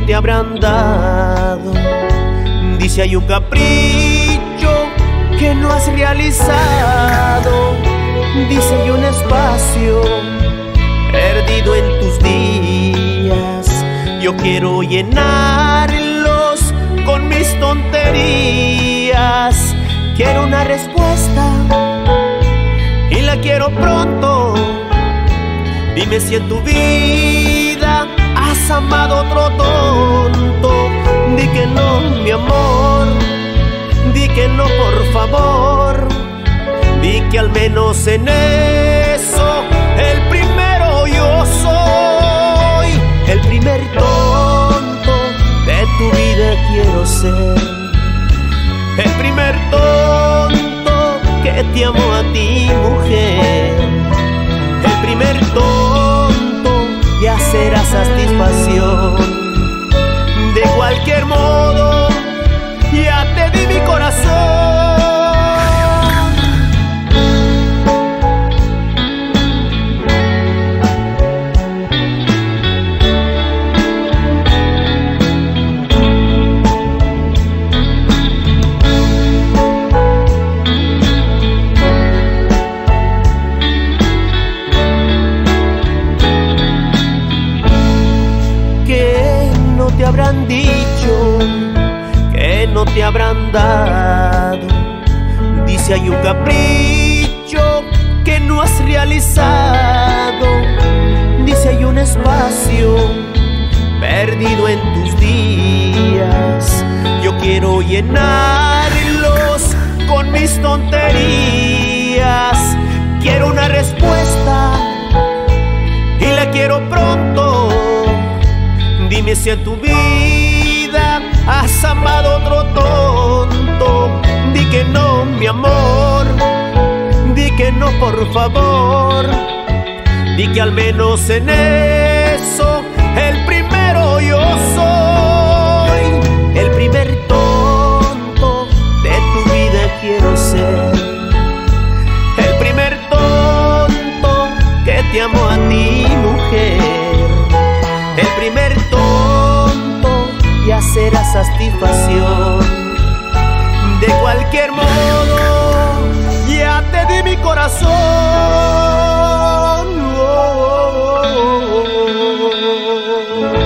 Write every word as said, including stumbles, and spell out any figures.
te habrán dado. Dice hay un capricho que no has realizado. Dice hay un espacio perdido en tus días. Yo quiero llenarlos con mis tonterías. Quiero una respuesta y la quiero pronto. Dime si en tu vida has amado otro tonto. Di que no, mi amor. Di que no, por favor. Di que al menos en eso el primero yo soy. El primer tonto de tu vida quiero ser. El primer tonto que te amo a ti, mujer. El primer tonto ya será satisfacción. De cualquier modo, ya te di mi corazón. Te habrán dicho, que no te habrán dado. Dice hay un capricho que no has realizado. Dice hay un espacio perdido en tus días. Yo quiero llenarlos con mis tonterías. Quiero una respuesta y la quiero pronto. Dime si en tu vida has amado otro tonto. Di que no, mi amor. Di que no, por favor. Di que al menos en eso el primero yo soy. El primer tonto de tu vida quiero ser. El primer tonto que te amo a ti, mujer. El primer tonto ya será satisfacción. De cualquier modo, ya te di mi corazón. Oh, oh, oh, oh, oh.